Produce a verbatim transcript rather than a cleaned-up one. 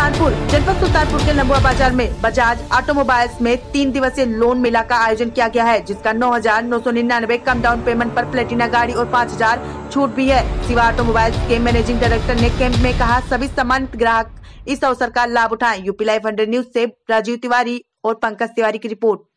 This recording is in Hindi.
सुल्तानपुर जनपद सुल्तानपुर के लंबुआ बाजार में बजाज ऑटोमोबाइल्स में तीन दिवसीय लोन मेला का आयोजन किया गया है, जिसका नौ हजार नौ सौ निन्यानवे कम डाउन पेमेंट पर प्लेटिना गाड़ी और पाँच हजार छूट भी है। शिवा ऑटोमोबाइल्स के मैनेजिंग डायरेक्टर ने कैंप में कहा, सभी सम्मानित ग्राहक इस अवसर का लाभ उठाएं। यूपी लाइव हंड्रेड न्यूज से राजीव तिवारी और पंकज तिवारी की रिपोर्ट।